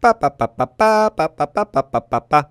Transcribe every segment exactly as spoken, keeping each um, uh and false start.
Па-па-па-па-па-па-па-па-па-па.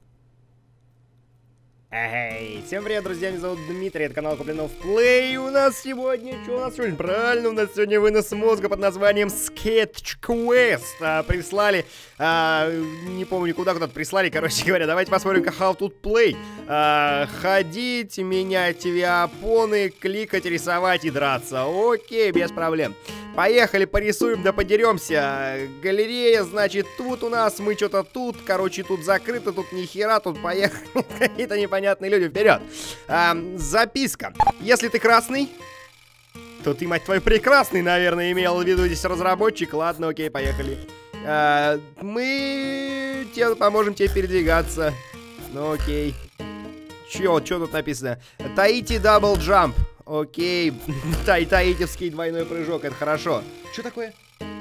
Эй, всем привет, друзья, меня зовут Дмитрий, это канал Куплинов Плей. У нас сегодня, что у нас сегодня? Правильно, у нас сегодня вынос мозга под названием Sketch Quest. а, Прислали, а, не помню куда, куда-то прислали, короче говоря. Давайте посмотрим, как How to Play. а, Ходить, менять виапоны, кликать, рисовать и драться. Окей, без проблем. Поехали, порисуем, да подеремся. Галерея, значит, тут у нас, мы что-то тут, короче, тут закрыто, тут ни хера, тут поехали какие-то непонятные люди, вперед. А, записка. Если ты красный, то ты, мать твою, прекрасный, наверное, имел в виду здесь разработчик. Ладно, окей, поехали. А, мы тебе поможем тебе передвигаться. Ну, окей. Чё, чё тут написано? Таити дабл джамп. Окей, тай таитевский двойной прыжок, это хорошо. Что такое?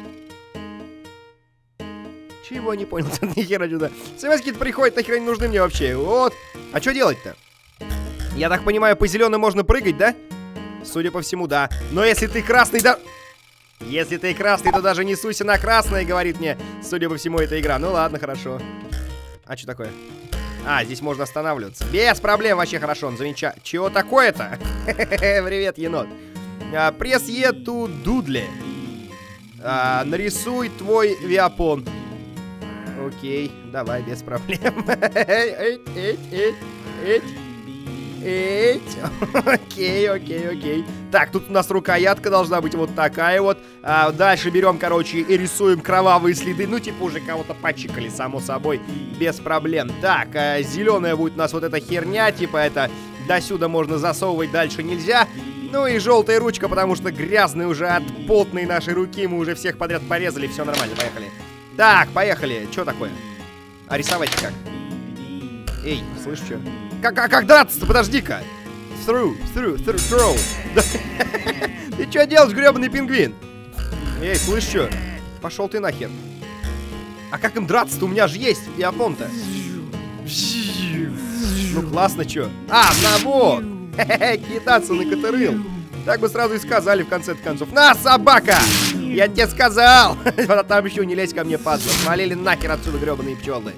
Чего не понял, нихера сюда. Смс-ки приходят, нахера не нужны мне вообще. Вот. А что делать-то? Я так понимаю, по зеленым можно прыгать, да? Судя по всему, да. Но если ты красный, да... Если ты красный, то даже не суйся на красное, говорит мне. Судя по всему, эта игра. Ну ладно, хорошо. А что такое? А, здесь можно останавливаться. Без проблем, вообще хорошо, он замечает. Чего такое-то? Привет, енот. а, Пресс Е ту дудли. а, Нарисуй твой виапон. Окей, давай, без проблем. Окей, окей, окей. Так, тут у нас рукоятка должна быть вот такая вот. а, Дальше берем, короче, и рисуем кровавые следы. Ну, типа уже кого-то пачикали, само собой. Без проблем. Так, а, зеленая будет у нас вот эта херня. Типа это до сюда можно засовывать, дальше нельзя. Ну и желтая ручка, потому что грязный уже от потной нашей руки. Мы уже всех подряд порезали, все нормально, поехали. Так, поехали. Что такое? А рисовать как? Эй, слышь, что? Как, как, как драться-то? Подожди-ка. Through, through, through, throw. Ты что делаешь, гребаный пингвин? Эй, слышь, что? Пошел ты нахер. А как им драться-то? У меня же есть виапон-то. Ну классно, что? А, на вот. Кидаться на катырыл. Так бы сразу и сказали в конце концов. На, собака! Я тебе сказал! А там еще не лезь ко мне, падла. Свалили нахер отсюда, гребаные пчелы.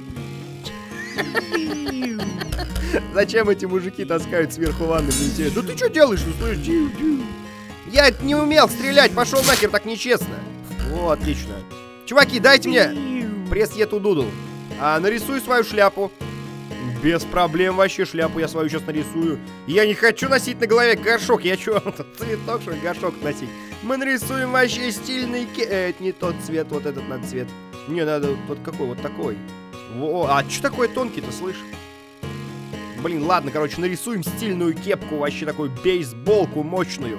Зачем эти мужики таскают сверху ванны? Да ты что делаешь? Ну, слышь, я не умел стрелять, пошел нахер, так нечестно. О, отлично. Чуваки, дайте мне пресс Е ту дудл. А, нарисуй свою шляпу. Без проблем вообще, шляпу я свою сейчас нарисую. Я не хочу носить на голове горшок. Я что, цветок, что ли, горшок носить? Мы нарисуем вообще стильный ке... Э, это не тот цвет, вот этот надо цвет. Не, надо вот какой, вот такой. Во, а что такое тонкий-то, слышь? Блин, ладно, короче, нарисуем стильную кепку, вообще такую бейсболку мощную.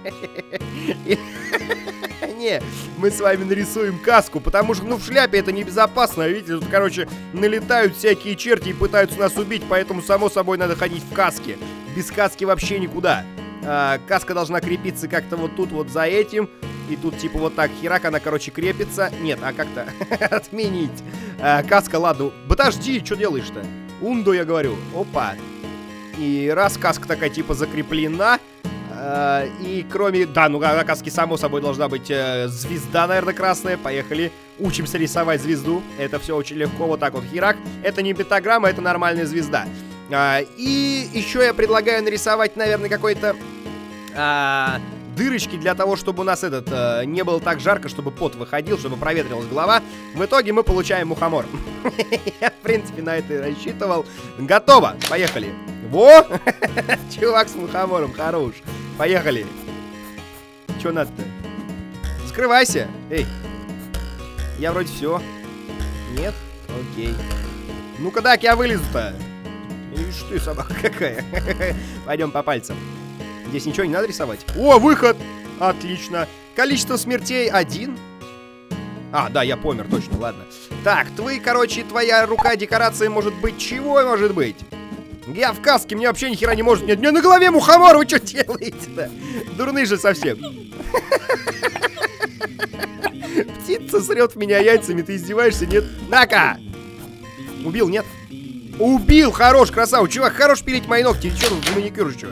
Не, мы с вами нарисуем каску, потому что, ну, в шляпе это небезопасно. Видите, тут, короче, налетают всякие черти и пытаются нас убить, поэтому, само собой, надо ходить в каске. Без каски вообще никуда. А, каска должна крепиться как-то вот тут вот за этим. И тут типа вот так, херак, она, короче, крепится. Нет, а как-то отменить. а, Каска, ладно. Подожди, что делаешь-то? Ундо, я говорю. Опа. И раз каска такая типа закреплена. э, И кроме... Да, ну на каске само собой должна быть э, звезда, наверное, красная. Поехали. Учимся рисовать звезду. Это все очень легко. Вот так вот, херак. Это не пентаграмма, это нормальная звезда. э, И еще я предлагаю нарисовать, наверное, какой-то... Э, дырочки для того, чтобы у нас этот э, не было так жарко, чтобы пот выходил, чтобы проветрилась голова. В итоге мы получаем мухомор. Я, в принципе, на это и рассчитывал. Готово. Поехали. Во! Чувак с мухомором, хорош. Поехали. Че надо-то? Скрывайся. Эй. Я вроде все. Нет? Окей. Ну-ка, так я вылезу-то. Ишь ты, собака какая. Пойдем по пальцам. Здесь ничего не надо рисовать. О, выход! Отлично. Количество смертей один. А, да, я помер, точно, ладно. Так, твои, короче, твоя рука декорации может быть чего может быть? Я в каске, мне вообще ни хера не может. Нет, мне на голове мухомор, вы что делаете-то? Дурные же совсем. Птица срет в меня яйцами, ты издеваешься, нет? На-ка! Убил, нет? Убил, хорош, красава. Чувак, хорош пилить мои ногти. Че тут маникюр, что?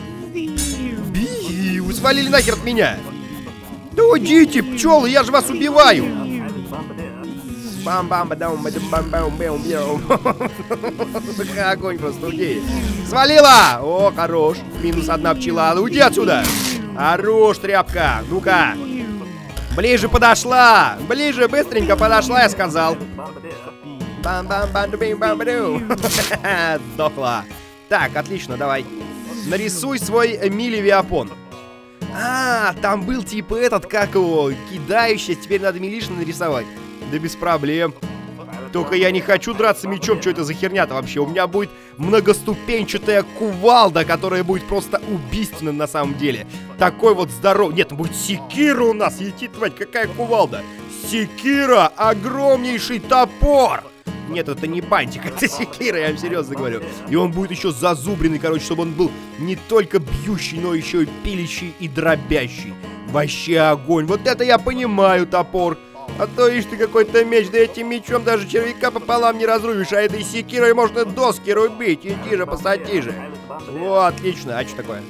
Би, вы свалили нахер от меня. Да уйдите, пчелы, я же вас убиваю. Бам-бам-бам-бам-бам-бам-бам. Огонь просто, уйди. Свалила! О, хорош. Минус одна пчела. Ну, уйди отсюда. Хорош, тряпка. Ну-ка. Ближе подошла. Ближе, быстренько подошла, я сказал. Бам-бам-бам-бам-бам-бам. Сдохла. Так, отлично, давай. Нарисуй свой милевиапон. А, там был типа этот, как его, кидающий. Теперь надо милишно нарисовать. Да без проблем. Только я не хочу драться мечом. Что это за херня-то вообще? У меня будет многоступенчатая кувалда, которая будет просто убийственна на самом деле. Такой вот здоровый. Нет, будет секира у нас. Етит, тварь, какая кувалда? Секира, огромнейший топор. Нет, это не бантик, это секира, я вам серьезно говорю. И он будет еще зазубренный, короче, чтобы он был не только бьющий, но еще и пилящий и дробящий. Вообще огонь. Вот это я понимаю, топор. А то, ишь ты, какой-то меч, да этим мечом даже червяка пополам не разрубишь, а этой секирой можно доски рубить. Иди же, посади же. О, отлично. А что такое?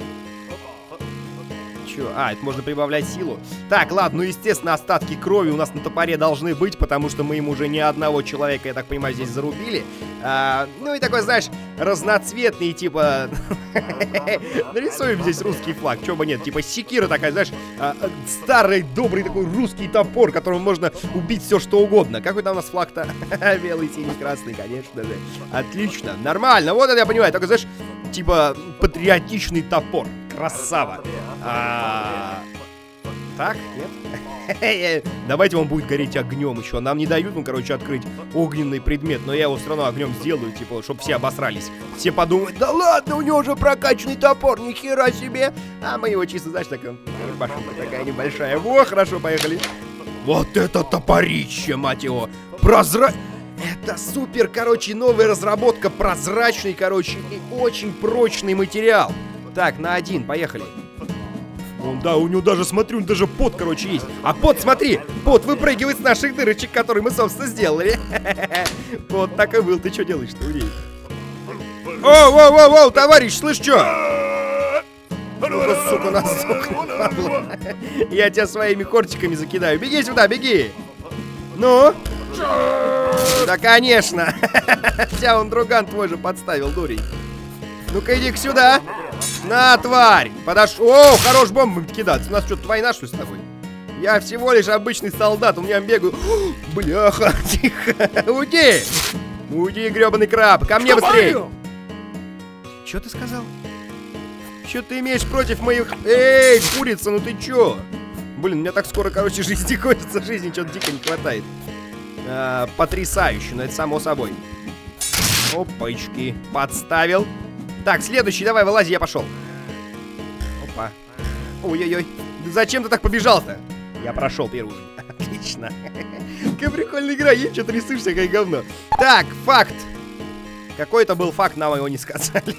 Чё? А, это можно прибавлять силу. Так, ладно, ну, естественно, остатки крови у нас на топоре должны быть, потому что мы им уже ни одного человека, я так понимаю, здесь зарубили. А, ну и такой, знаешь, разноцветный, типа... Нарисуем здесь русский флаг, чё бы нет. Типа секира такая, знаешь, старый, добрый такой русский топор, которым можно убить все, что угодно. Какой там у нас флаг-то? Белый, синий, красный, конечно же. Отлично, нормально, вот это я понимаю. Такой, знаешь, типа патриотичный топор. Красава. А... Так, нет? Давайте он будет гореть огнем еще. Нам не дают, ну, короче, открыть огненный предмет. Но я его все равно огнем сделаю, типа, чтобы все обосрались. Все подумают, да ладно, у него уже прокачанный топор, ни хера себе. А мы его чисто, знаешь, такая башенка такая небольшая. Во, хорошо, поехали. Вот это топорище, мать его. Прозра... Это супер, короче, новая разработка. Прозрачный, короче, и очень прочный материал. Так, на один, поехали. Он, да, у него даже, смотрю, у него даже пот, короче, есть. А пот, смотри, пот выпрыгивает с наших дырочек, которые мы, собственно, сделали. Вот так и был. Ты что делаешь-то, Уди? Оу, оу, оу, оу, товарищ, слышь, что? Сука, нас, сука, я тебя своими кортиками закидаю. Беги сюда, беги. Ну? Да, конечно. Тебя он друган твой же подставил, дурень. Ну-ка, иди-ка сюда. На, тварь! Подошел. О, хорош бомбами кидаться. У нас что-то война, что ли, с тобой? Я всего лишь обычный солдат, у меня бегаю. Бляха, тихо. Уйди! Уйди, гребаный краб. Ко мне быстрее. Что ты сказал? Что ты имеешь против моих... Эй, курица, ну ты чё? Блин, у меня так скоро, короче, жизни кончится. Жизни что-то дико не хватает. А, потрясающе, но это само собой. Опачки. Подставил. Так, следующий, давай, вылази, я пошел. Опа. Ой-ой-ой. Да зачем ты так побежал-то? Я прошел первый уровень. Отлично. Какая прикольная игра, есть что-то рисуешься, как говно. Так, факт. Какой это был факт, нам его не сказали.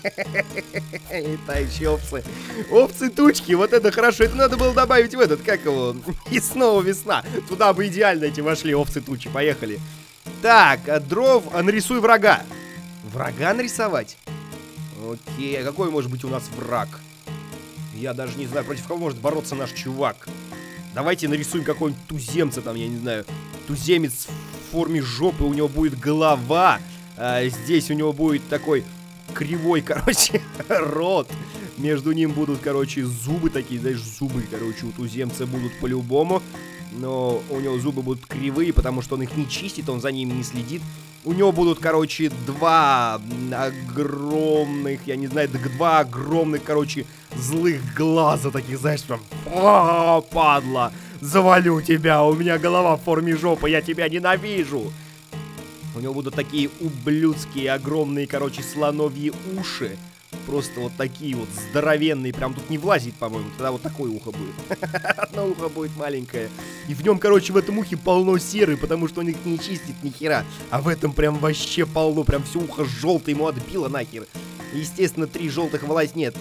Летающие овцы. Овцы-тучки, вот это хорошо. Это надо было добавить в этот, как его, и снова весна. Туда бы идеально эти вошли овцы-тучи. Поехали. Так, дров, нарисуй врага. Врага нарисовать? Окей, а какой может быть у нас враг? Я даже не знаю, против кого может бороться наш чувак. Давайте нарисуем какого-нибудь туземца там, я не знаю. Туземец в форме жопы, у него будет голова. А здесь у него будет такой кривой, короче, рот. Между ним будут, короче, зубы такие, знаешь, зубы, короче, у туземца будут по-любому. Но у него зубы будут кривые, потому что он их не чистит, он за ними не следит. У него будут, короче, два огромных, я не знаю, два огромных, короче, злых глаза таких, знаешь, прям, о, падла, завалю тебя, у меня голова в форме жопы, я тебя ненавижу. У него будут такие ублюдские, огромные, короче, слоновьи уши. Просто вот такие вот здоровенные. Прям тут не влазит, по-моему. Тогда вот такое ухо будет. Одно ухо будет маленькое. И в нем, короче, в этом ухе полно серы, потому что он их не чистит ни хера. А в этом прям вообще полно. Прям все ухо желтое ему отбило нахер. Естественно, три желтых волос нет.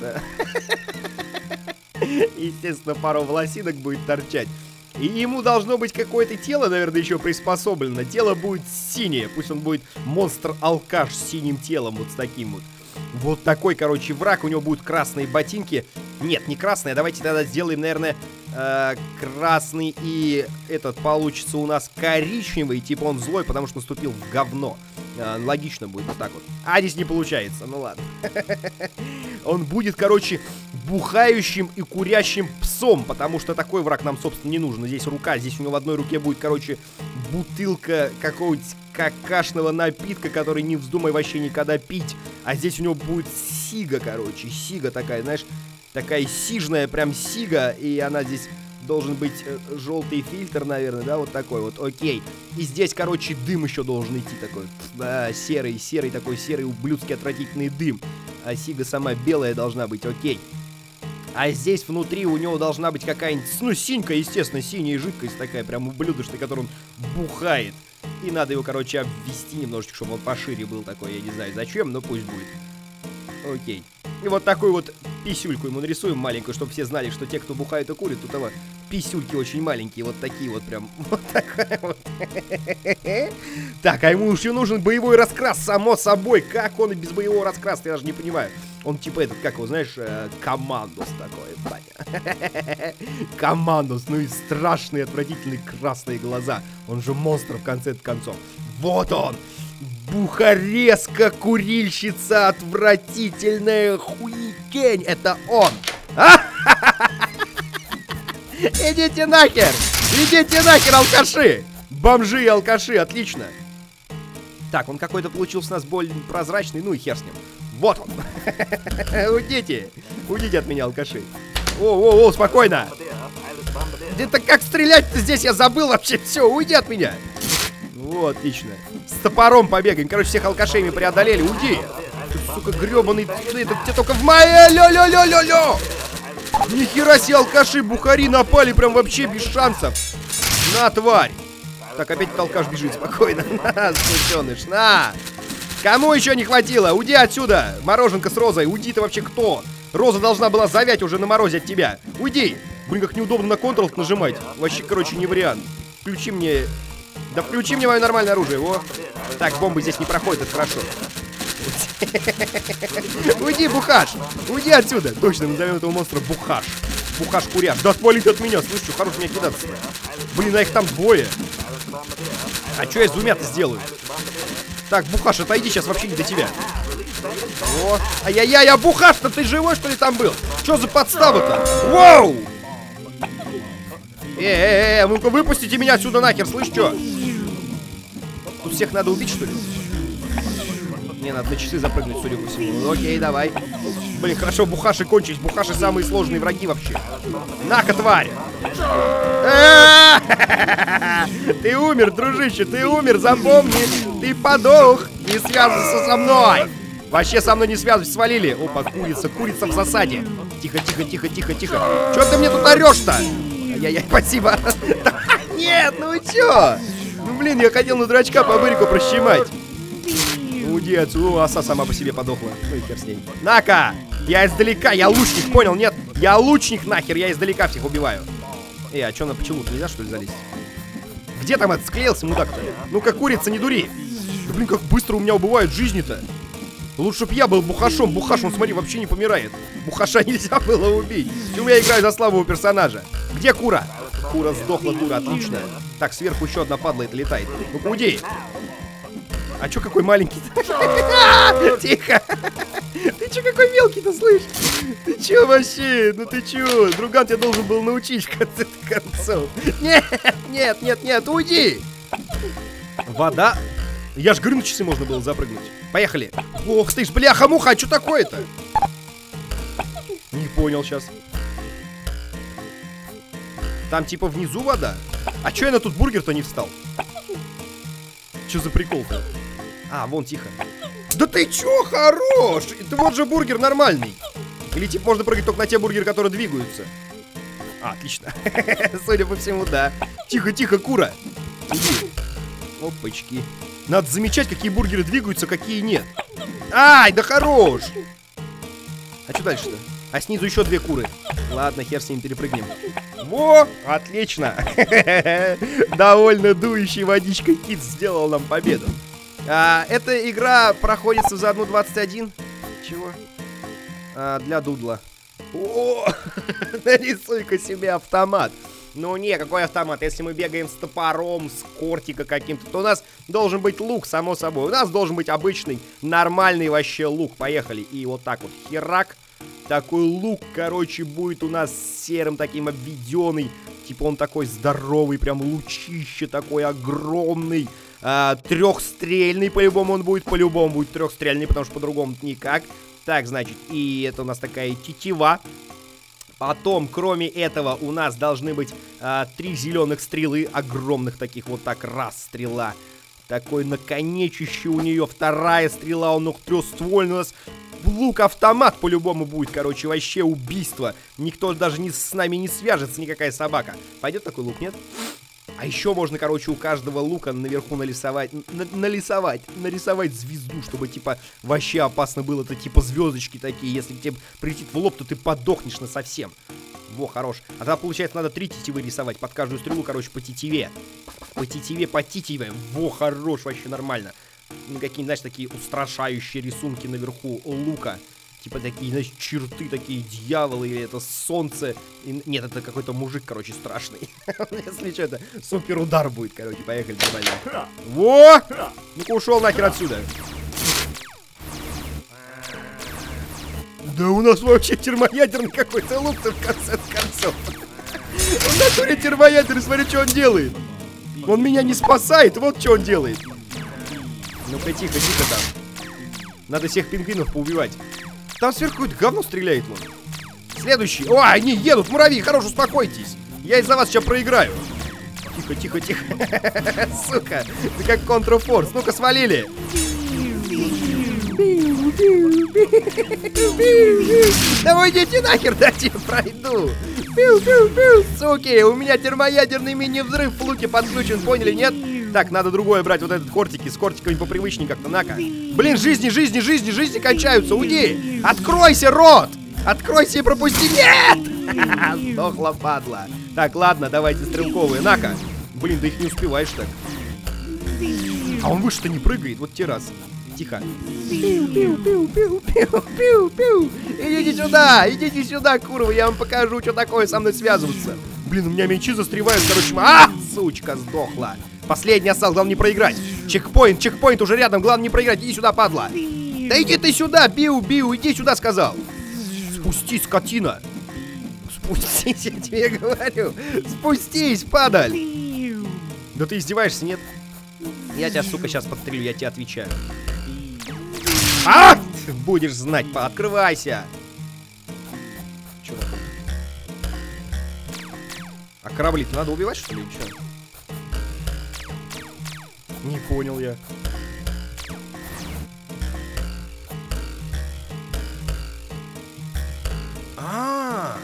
Естественно, пару волосинок будет торчать. И ему должно быть какое-то тело, наверное, еще приспособлено. Тело будет синее. Пусть он будет монстр-алкаш с синим телом. Вот с таким вот. Вот такой, короче, враг. У него будут красные ботинки. Нет, не красные. Давайте тогда сделаем, наверное, э, красный и этот получится у нас коричневый. Типа он злой, потому что наступил в говно. э, Логично будет вот так вот. А здесь не получается, ну ладно. Он будет, короче, бухающим и курящим псом, потому что такой враг нам, собственно, не нужен. Здесь рука, здесь у него в одной руке будет, короче, бутылка какого-нибудь какашного напитка, который не вздумай вообще никогда пить. А здесь у него будет сига, короче, сига такая, знаешь, такая сижная прям сига, и она здесь должен быть э, желтый фильтр, наверное, да, вот такой вот, окей. И здесь, короче, дым еще должен идти такой, да, серый, серый такой, серый ублюдский отвратительный дым. А сига сама белая должна быть, окей. А здесь внутри у него должна быть какая-нибудь, ну, синька, естественно, синяя жидкость такая, прям ублюдочная, которую он бухает. И надо его, короче, обвести немножечко, чтобы он пошире был такой, я не знаю зачем, но пусть будет. Окей. И вот такую вот писюльку ему нарисуем маленькую, чтобы все знали, что те, кто бухает и курит, тут его писюльки очень маленькие, вот такие вот прям, вот такая вот. Так, а ему еще нужен боевой раскрас, само собой. Как он и без боевого раскраса, я даже не понимаю. Он типа этот, как его, знаешь, э, командос такой, Ваня. Командос, ну и страшные, отвратительные красные глаза. Он же монстр в конце концов. Вот он! Бухареска, курильщица, отвратительная хуетень. Это он! Идите нахер! Идите нахер, алкаши! Бомжи и алкаши, отлично! Так, он какой-то получился у нас более прозрачный, ну и хер с ним. Вот он! Уйдите! Уйдите от меня, алкаши! О-о-о, спокойно! Это как стрелять-то здесь, я забыл вообще. Все, уйди от меня! Вот, отлично. С топором побегаем. Короче, всех алкашей мы преодолели. Уйди! Ты, сука, гребаный, ты, это где только в моей... Лё-лё-лё-лё-лё! Нихера себе, алкаши, бухари напали прям вообще без шансов. На, тварь! Так, опять алкаш бежит, спокойно. На, сученыш, на! Кому еще не хватило? Уйди отсюда! Мороженка с Розой, уйди, ты вообще кто? Роза должна была завять уже на морозе от тебя. Уйди! Блин, как неудобно на Ctrl нажимать. Вообще, короче, не вариант. Включи мне... Да включи мне мое нормальное оружие, во. Так, бомбы здесь не проходят, это хорошо. Уйди, бухаш! Уйди отсюда! Точно, назовем этого монстра бухаш. Бухаш-куряш. Да отвалит от меня, слышь, что хорош меня кидаться. Блин, а их там двое. А что я с двумя-то сделаю? Так, бухаш, отойди, сейчас вообще не до тебя. О, ай-яй-яй, а бухаш-то ты живой, что ли, там был? Что за подстава-то? Воу! Э-э-э, ну-ка выпустите меня отсюда нахер, слышь, что? Тут всех надо убить, что ли? Мне надо на часы запрыгнуть, судя по всему. Ну, окей, давай. Блин, хорошо, бухаши кончились. Бухаши самые сложные враги вообще. На-ка, тварь! Ты умер, дружище, ты умер, запомни. Ты подох. Не связывайся со мной. Вообще со мной не связывайся, свалили. Опа, курица, курица в засаде. Тихо, тихо, тихо, тихо, тихо. Чё ты мне тут орешь-то? Ай-яй-яй, спасибо. Нет, ну чё? Ну блин, я хотел на дурачка по бырику прощемать. Уйди отсюда, оса сама по себе подохла. Ну и хер с ней. На-ка! Я издалека, я лучник, понял, нет? Я лучник нахер, я издалека всех убиваю. Эй, а чё на почему-то нельзя, что ли, залезть? Где там этот склеился мудак-то? Ну-ка, курица, не дури. Да блин, как быстро у меня убывают жизни-то. Лучше б я был бухашом. Бухаш, он, смотри, вообще не помирает. Бухаша нельзя было убить. Почему я играю за слабого персонажа? Где кура? Кура сдохла, дура, отлично. Так, сверху еще одна падла, это летает. Ну-ка, уйди. А чё какой маленький? Тихо. Ты чё какой мелкий-то, слышь? Ты чё вообще? Ну ты чё? Друган тебя должен был научить в конце концов. Нет, нет, нет, нет, уйди. Вода. Я ж говорю, на часы можно было запрыгнуть. Поехали. Ох ты ж, бляха-муха, а что такое-то? Не понял сейчас. Там типа внизу вода? А чё я на тут бургер-то не встал? Чё за прикол-то? А, вон, тихо. Да ты чё, хорош? Это вот же бургер нормальный. Или типа можно прыгать только на те бургеры, которые двигаются. А, отлично. Судя по всему, да. Тихо, тихо, кура. Иди. Опачки. Надо замечать, какие бургеры двигаются, какие нет. Ай, да хорош! А что дальше-то? А снизу еще две куры. Ладно, хер с ним, перепрыгнем. Во, отлично. Довольно дующий водичкой кит сделал нам победу. а, Эта игра проходится за одну двадцать один. Чего? А, для дудла. О, нарисуй-ка себе автомат. Ну не, какой автомат? Если мы бегаем с топором, с кортика каким-то, то у нас должен быть лук, само собой. У нас должен быть обычный, нормальный вообще лук. Поехали. И вот так вот, херак. Такой лук, короче, будет у нас серым таким обведенный. Типа он такой здоровый, прям лучище такой огромный. А, трехстрельный, по-любому он будет, по-любому будет трехстрельный, потому что по-другому никак. Так, значит, и это у нас такая тетива. Потом, кроме этого, у нас должны быть а, три зеленых стрелы, огромных таких, вот так, раз стрела. Такой наконечище у нее, вторая стрела, он ну, трехствольный у нас. Лук-автомат по-любому будет, короче, вообще убийство. Никто даже не, с нами не свяжется, никакая собака. Пойдет такой лук, нет? А еще можно, короче, у каждого лука наверху нарисовать, на нарисовать, нарисовать звезду, чтобы, типа, вообще опасно было. Это, типа, звездочки такие. Если тебе прилетит в лоб, то ты подохнешь насовсем. Во, хорош. А тогда, получается, надо три тетивы рисовать. Под каждую стрелу, короче, по тетиве. По тетиве, по тетиве. Во, хорош, вообще нормально. Ну, какие, знаешь, такие устрашающие рисунки наверху лука. Типа такие, знаешь, черты, такие дьяволы, или это солнце. И, нет, это какой-то мужик, короче, страшный. Если что, это супер удар будет, короче. Поехали, давай. Во! Ну-ка, ушел нахер отсюда. Да у нас вообще термоядерный какой-то лук-то в конце концов. Он на натуре термоядерный, смотри, что он делает. Он меня не спасает, вот что он делает. Ну-ка, тихо, тихо там. Надо всех пингвинов поубивать. Там сверху какое-то говно стреляет, вон. Следующий. О, они едут, муравьи, хорош, успокойтесь. Я из-за вас сейчас проиграю. Тихо, тихо, тихо. Сука, ты как контрфорс. Ну-ка, свалили. Да вы идите нахер, дайте я пройду. Суки, у меня термоядерный мини-взрыв в луке подключен, поняли, нет? Так, надо другое брать, вот этот кортики. С кортиками попривычнее как-то, на-ка. Блин, жизни, жизни, жизни, жизни кончаются, уйди! Откройся, рот! Откройся и пропусти! Нет! Сдохла, падла. Так, ладно, давайте стрелковые, на-ка. Блин, да их не успеваешь так. А он выше-то не прыгает, вот те раз. Тихо. Идите сюда, идите сюда, курва, я вам покажу, что такое со мной связываться. Блин, у меня мечи застревают, короче. А, сучка, сдохла. Последний остался, главное не проиграть. Чекпоинт, чекпоинт уже рядом, главное не проиграть. Иди сюда, падла. Да иди ты сюда, биу, биу, иди сюда, сказал. Спустись, скотина. Спустись, я тебе говорю. Спустись, падаль. Да ты издеваешься, нет? Я тебя, сука, сейчас подстрелю, я тебе отвечаю. А! Будешь знать, открывайся. Чё? А корабли-то надо убивать, что ли, или чё? Не понял я. А,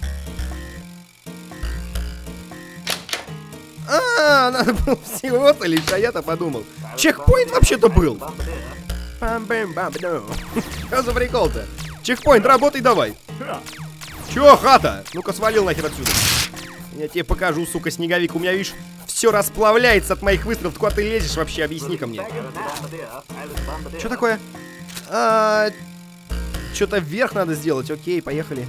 а, надо было всего-то лишь, а я-то подумал. Чекпоинт вообще-то был. Что за прикол-то? Чекпоинт, работай давай. Чё, хата? Ну-ка, свалил нахер отсюда. Я тебе покажу, сука, снеговик. У меня, видишь, все расплавляется от моих выстрелов. Куда ты лезешь вообще? Объясни-ка мне. Что такое? А, что-то вверх надо сделать. Окей, поехали.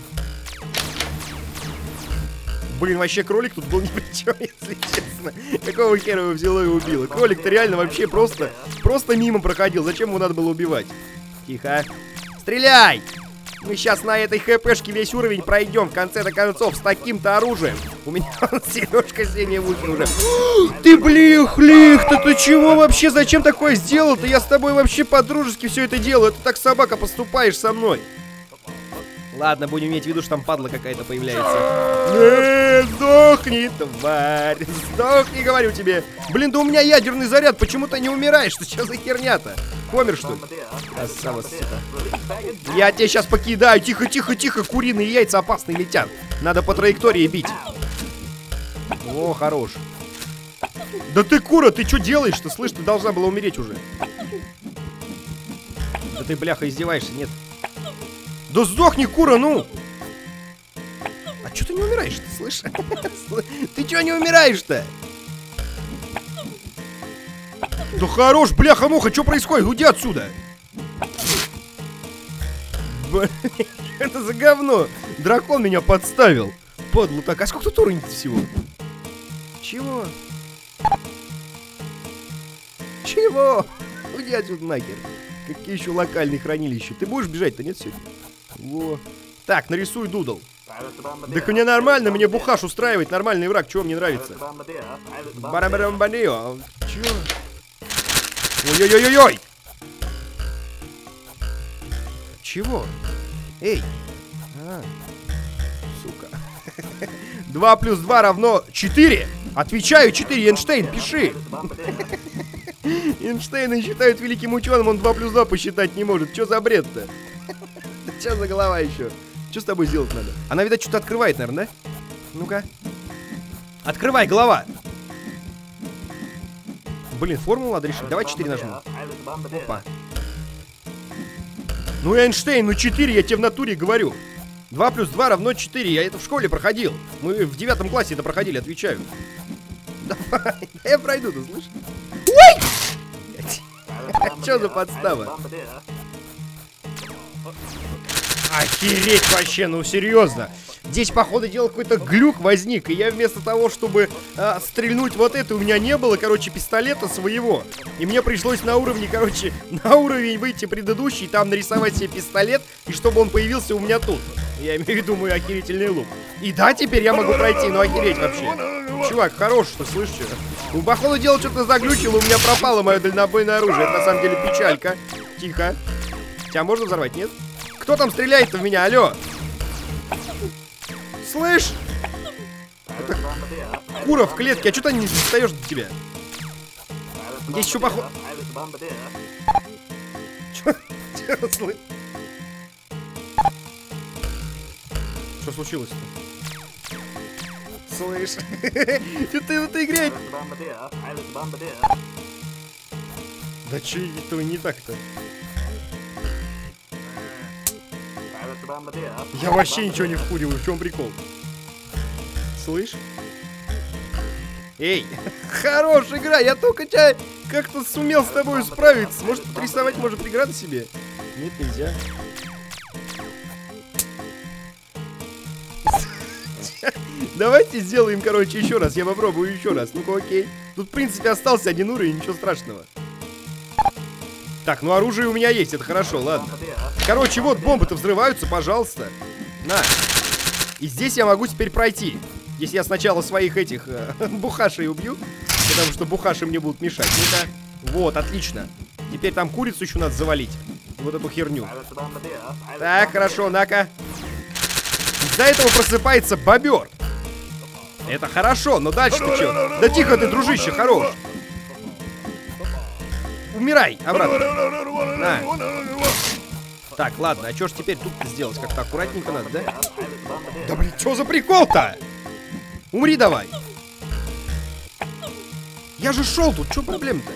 Блин, вообще кролик тут был ни при чем, если честно. Какого хера его взяло и убило? Кролик-то реально вообще просто, просто мимо проходил. Зачем его надо было убивать? Тихо. Стреляй! Мы сейчас на этой хэпэшке весь уровень пройдем, в конце-то концов, с таким-то оружием. У меня сережка синяя в ухе уже. Ты, блин, хлих-то, ты чего вообще? Зачем такое сделал-то? Я с тобой вообще по-дружески все это делаю. Это так, собака, поступаешь со мной. Ладно, будем иметь в виду, что там падла какая-то появляется. Э, сдохни, тварь. Сдохни, говорю тебе. Блин, да у меня ядерный заряд. Почему ты не умираешь? Что сейчас за херня-то? Помер, что ли? Красава, сука. Я тебя сейчас покидаю. Тихо, тихо, тихо. Куриные яйца опасные летят. Надо по траектории бить. О, хорош. Да ты, кура, ты что делаешь-то? Слышь, ты должна была умереть уже. Да ты, бляха, издеваешься, нет? Да сдохни, кура, ну! А чё ты не умираешь-то, слышь? Ты чё не умираешь-то? Да хорош, бляха-муха, что происходит? Уйди отсюда! Это за говно. Дракон меня подставил. Подло так. А сколько тут уровней всего? Чего? Чего? Уйди отсюда нахер. Какие еще локальные хранилища? Ты будешь бежать-то, нет, сегодня? Во. Так, нарисуй дудл. Так мне нормально, мне бухаш устраивает. Нормальный враг, чего мне нравится? Барамбарамбанио. Чего? Ой-ой-ой-ой-ой! Чего? Эй! А, сука. два плюс два равно четыре. Отвечаю, четыре. Эйнштейн, пиши. Эйнштейна считают великим ученым, он два плюс два посчитать не может. Что за бред-то? Что за голова еще? Что с тобой сделать надо? Она, видать, что-то открывает, наверное, да? Ну-ка. Открывай, голова. Блин, формулу надо решить. Давай четыре нажму. Опа. Ну, Эйнштейн, ну четыре, я тебе в натуре говорю. два плюс два равно четыре. Я это в школе проходил. Мы в девятом классе это проходили, отвечаю. Давай, я пройду, ты слышишь? Ой! Что за подстава? Охереть вообще, ну серьезно. Здесь, походу, дела какой-то глюк возник. И я вместо того, чтобы а, стрельнуть вот это, у меня не было, короче, пистолета своего. И мне пришлось на уровне, короче, на уровень выйти предыдущий, там нарисовать себе пистолет, и чтобы он появился у меня тут. Я имею в виду мой охерительный лук. И да, теперь я могу пройти, ну охереть вообще. Чувак, хорош, что слышишь? Ну, походу, дело что-то заглючило, у меня пропало мое дальнобойное оружие. Это на самом деле печалька. Тихо. Тебя можно взорвать, нет? Кто там стреляет-то в меня, алло? Слышь? Это кура в клетке, а что ты не достаешь до тебя? Здесь еще поход... Чё? Чё, слышь? Что случилось-то? Слышь? Ты в этой игре... Да че этого не так-то? Я вообще ничего не вкуриваю, в чем прикол? Слышь? Эй, хорошая игра, я только тебя как-то сумел с тобой справиться. Может, рисовать, может, преграды себе? Нет, нельзя. Давайте сделаем, короче, еще раз. Я попробую еще раз. Ну-ка, окей. Тут, в принципе, остался один уровень, ничего страшного. Так, ну оружие у меня есть, это хорошо, ладно. Короче, вот бомбы-то взрываются, пожалуйста. На. И здесь я могу теперь пройти. Если я сначала своих этих э, бухашей убью, потому что бухаши мне будут мешать. Ну-ка. Вот, отлично. Теперь там курицу еще надо завалить. Вот эту херню. Так, хорошо, на-ка. Из-за этого просыпается бобер. Это хорошо, но дальше-то что? Да тихо ты, дружище, хорош. Умирай, обратно. На. Так, ладно, а что ж теперь тут сделать? Как-то аккуратненько надо, да? Да блин, что за прикол-то? Умри давай. Я же шел тут, что проблема-то?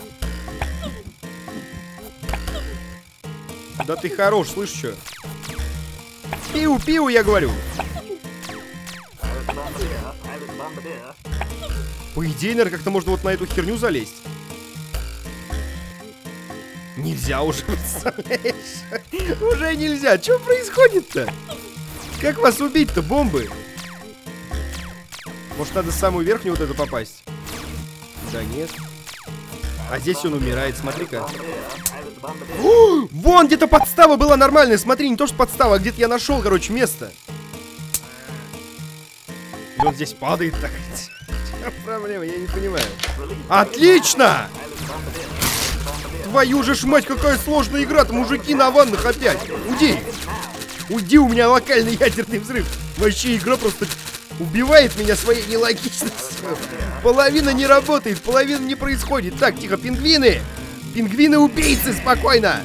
Да ты хорош, слышишь, что? Пиу-пиу, я говорю. По идее, наверное, как-то можно вот на эту херню залезть. Нельзя уже, представляешь? Уже нельзя. Что происходит-то? Как вас убить-то, бомбы? Может, надо в самую верхнюю вот эту попасть? Да нет. А здесь он умирает, смотри-ка. Вон, где-то подстава была нормальная. Смотри, не то что подстава, а где-то я нашел, короче, место. И он здесь падает так. Проблема, я не понимаю. Отлично! Твою же ж мать, какая сложная игра-то, мужики на ваннах опять. Уйди. Уйди, у меня локальный ядерный взрыв. Вообще игра просто убивает меня своей нелогичностью. Половина не работает, половина не происходит. Так, тихо, пингвины. Пингвины-убийцы, спокойно.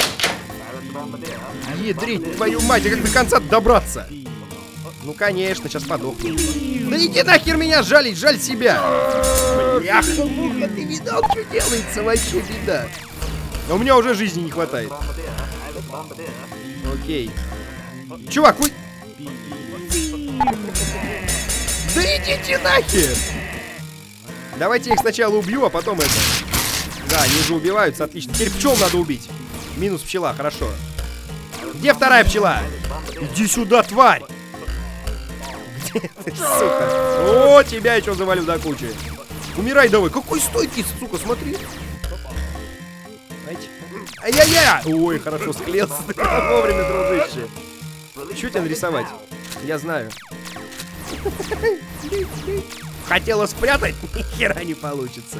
Ядрить твою мать, а как до конца добраться? Ну, конечно, сейчас подохну. Да иди нахер меня жалить, жаль себя. Бляха-муха, ты видал, что делается? Вообще беда. А у меня уже жизни не хватает. Окей. Чувак, вы... Да идите нахер! Давайте я их сначала убью, а потом это. Да, они уже убиваются, отлично. Теперь пчел надо убить. Минус пчела, хорошо. Где вторая пчела? Иди сюда, тварь! Где ты, сука? О, тебя еще завалю до кучи. Умирай давай. Какой стойкий, сука, смотри. Ай-яй-яй! Ой, хорошо склеился. Вовремя, дружище. Что тебе нарисовать? Я знаю. Хотела спрятать? Ни хера не получится.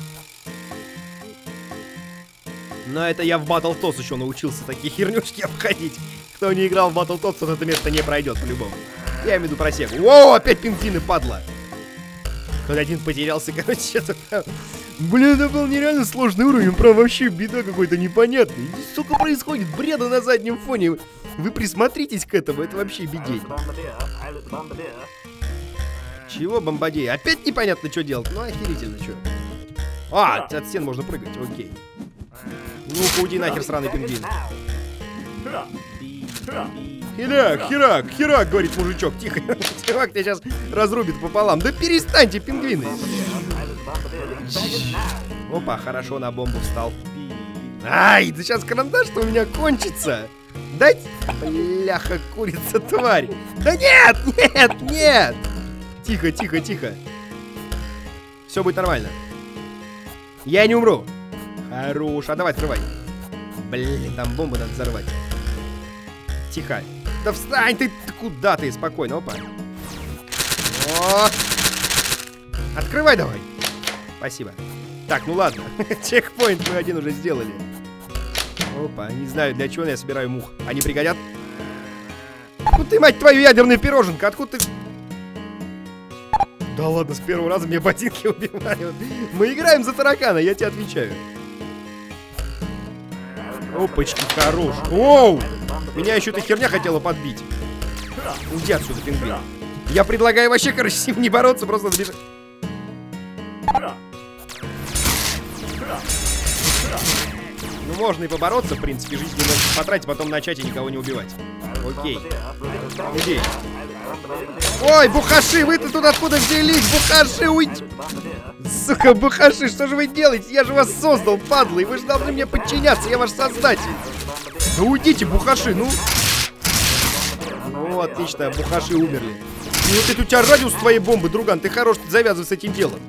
Но это я в Battletoads еще научился такие хернюшки обходить. Кто не играл в Battletoads, тот это место не пройдет по-любому. Я имею в виду про Сегу. Воу, опять пингвины, падла. Хоть один потерялся, короче, это прям... Блин, это был нереально сложный уровень, прям вообще беда какой-то непонятный. Здесь, сука, происходит бреда на заднем фоне. Вы присмотритесь к этому, это вообще бедей. Чего бомбадей? Опять непонятно, что делать. Ну, охерительно, что. А, от стен можно прыгать, окей. Ну-ка, уйди нахер, сраный пингвин. Херак, херак, херак, говорит мужичок. Тихо, чувак тебя сейчас разрубит пополам. Да перестаньте, пингвины. Опа, хорошо, на бомбу встал. Ай, да сейчас карандаш-то у меня кончится. Дать? Бляха, курица, тварь. Да нет, нет, нет. Тихо, тихо, тихо. Все будет нормально. Я не умру. Хорош, а давай открывай. Блин, там бомбу надо взорвать. Тихо. Да встань ты, ты куда ты? Спокойно, опа. О! Открывай давай. Спасибо. Так, ну ладно. Чекпоинт мы один уже сделали. Опа, не знаю, для чего я собираю мух. Они пригодят? Ну ты, мать твою, ядерная пироженка, откуда ты... Да ладно, с первого раза мне ботинки убивают. Мы играем за таракана, я тебе отвечаю. Опачки, хорош. Оу! Меня еще эта херня хотела подбить. Уйди отсюда, пингвин. Я предлагаю вообще, короче, с ним не бороться, просто добежать. Ну, можно и побороться, в принципе, жизнь немного потратить, потом начать и никого не убивать. Окей. Иди. Ой, бухаши, вы-то тут откуда взялись? Бухаши, уйди. Сука, бухаши, что же вы делаете? Я же вас создал, падлы, и вы же должны мне подчиняться, я ваш создатель. Да уйдите, бухаши, ну. Ну, отлично, бухаши умерли. И вот это у тебя радиус твоей бомбы, друган, ты хорош, завязывай с этим делом.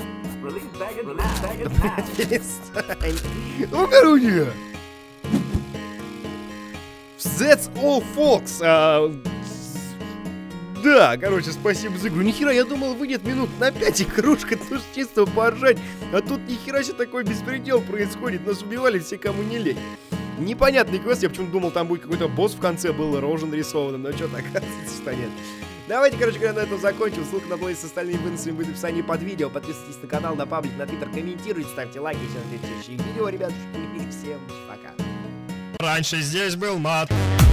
Да, блядь, перестань. Ну, короче. That's all, folks. А, да, короче, спасибо за игру. Нихера, я думал, выйдет минут на пять игрушка, ну чисто поржать. А тут нихера себе такой беспредел происходит. Нас убивали все, кому не лень. Непонятный квест, я почему-то думал, там будет какой-то босс в конце, был рожа нарисованным, но что-то оказывается, что нет. Давайте, короче говоря, на этом закончим. Ссылка на плейлист с остальными выносами будет в описании под видео. Подписывайтесь на канал, на паблик, на твиттер, комментируйте, ставьте лайки, все на следующие видео, ребят. Всем пока. Раньше здесь был мат.